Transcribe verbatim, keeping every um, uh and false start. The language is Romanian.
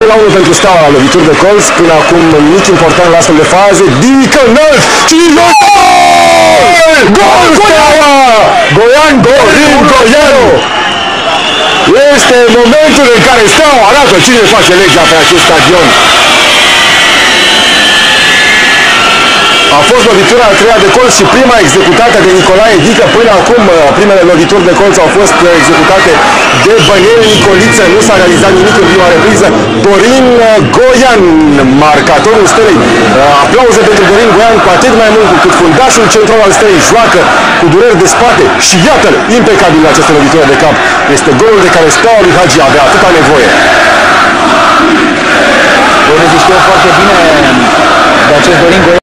la unu pentru Steaua la lovituri de colț. Până acum nimic important la astfel de faze. Dică înalt! Gol! Gol Steaua! Goian, Dorin Goianu! Este momentul în care Steaua arată cine face legea pe acest stadion. A fost lovitura a treia de colț și prima executată de Nicolae Dică. Până acum, primele lovituri de colț au fost executate de Băniel Nicoliță. Nu s-a realizat nimic în prima repriză. Dorin Goian, marcatorul Stelei. Aplauze pentru Dorin Goian, cu atât mai mult cu cât fundașul central al Stelei joacă cu dureri de spate. Și iată-l, impecabil la această lovitură de cap. Este golul de care Steaua lui Hagi avea atâta nevoie. Voi știu foarte bine de acest Dorin Goian.